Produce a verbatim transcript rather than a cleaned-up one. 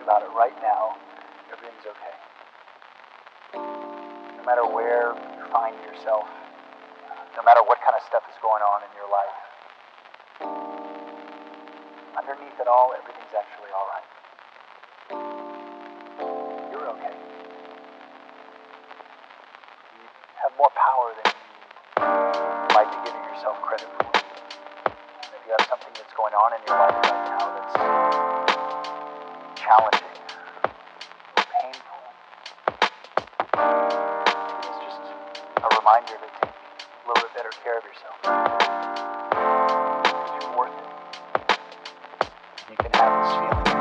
about it right now, everything's okay. No matter where you find yourself, no matter what kind of stuff is going on in your life, underneath it all, everything's actually all right. You're okay. You have more power than you might be giving yourself credit for. And if you have something that's going on in your life right now that's challenging or painful, it's just a reminder to take a little bit better care of yourself. Because you're worth it. You can have this feeling.